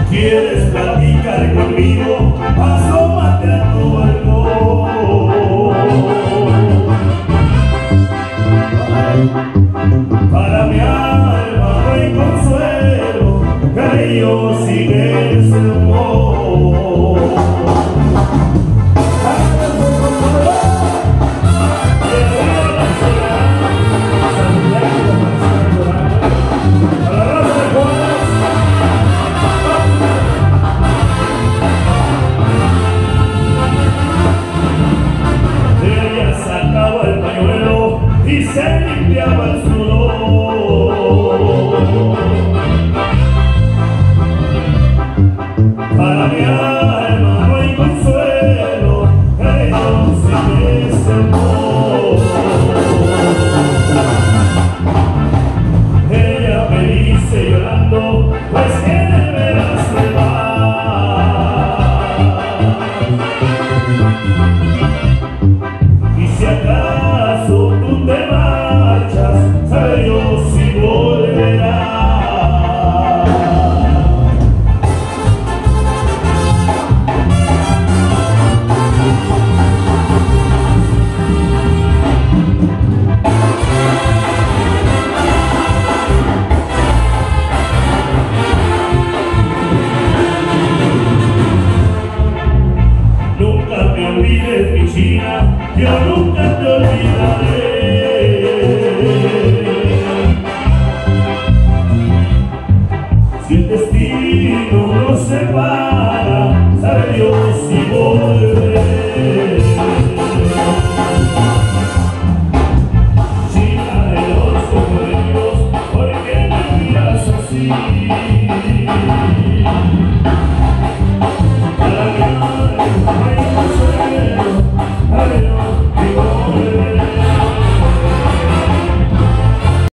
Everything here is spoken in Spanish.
¿Quieres platicar conmigo? Asómate a tu balcón. Para mi alma no hay consuelo, que yo sin ese amor. Y se limpiaba el sudor. Para mi alma no hay consuelo, que yo sin ese amor. Ella me dice llorando, pues que de veras se va. Y si acaso tú te marchas, sabe Dios si volverás. Nunca te olvides, mi China, yo nunca te olvidaré. Si el destino nos separa, sabe Dios